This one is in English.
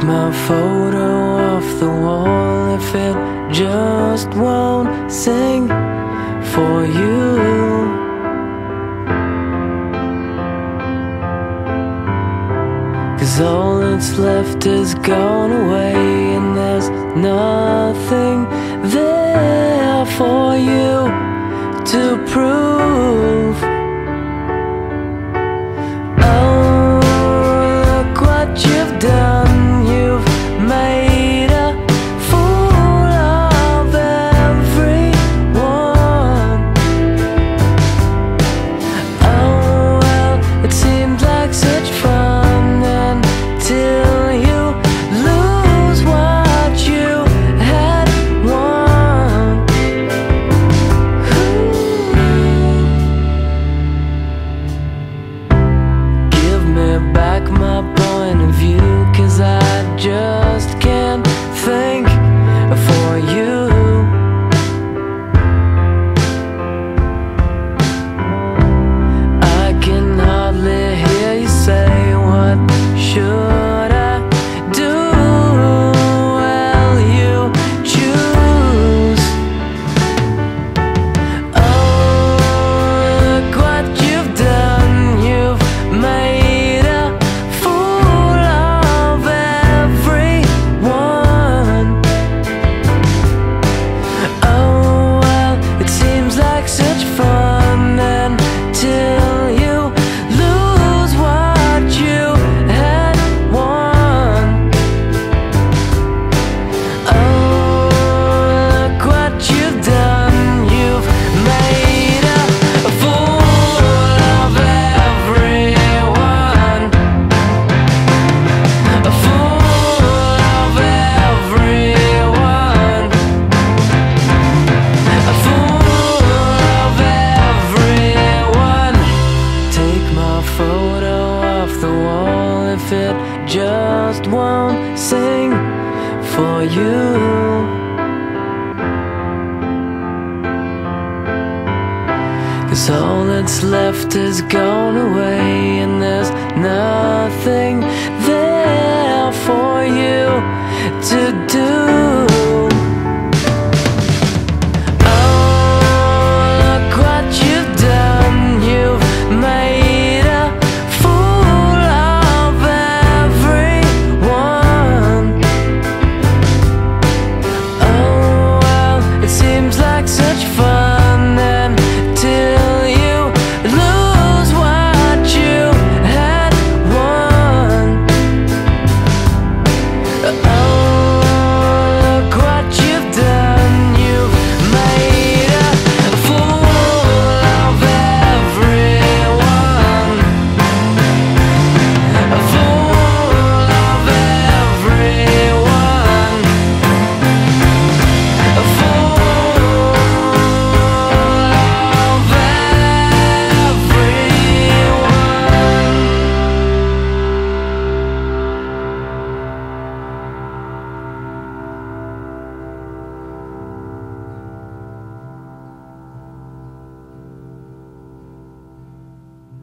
my photo off the wall if it just won't sing for you. Cause all that's left is gone away, and there's nothing there for you to prove. Oh, look what you've done. You've made a fool of everyone. Oh, well, it seemed like such fun until you lose what you had won. Give me back my point of view, cause I just can't think for you. I can hardly hear you say, what should I do? Well, you choose. Oh, look what you've done. You've made a fool of everyone. Oh, well, it seems like such fun until you lose what you had won. Oh, look what you've done. You've made a fool of everyone. A fool of everyone. A fool of everyone. Take my photo off the wall if it just won't sing for you. Cause all that's left is gone away, and there's nothing there for you to do.